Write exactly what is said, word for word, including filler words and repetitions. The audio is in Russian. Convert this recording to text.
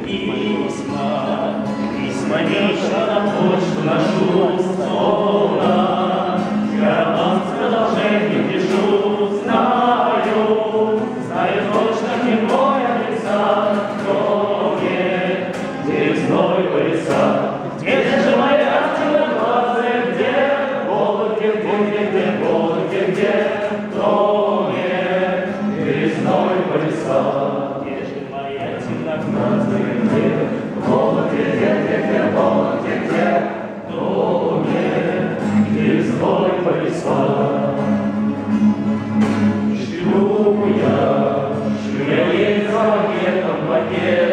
письма, письма вечно на почту ношу снова. Я вам с продолжением пишу, знаю, знаю точно не мой адресат, но мне весной по лесам. Где же моя темноглазая, где голод, где, где, где, голод, где, где, но мне весной по лесам. Где же моя темноглазая, где голод, где, где, где, голод, где, где, но мне весной по лесам. Шлю я, шлю я ей за пакетом пакет.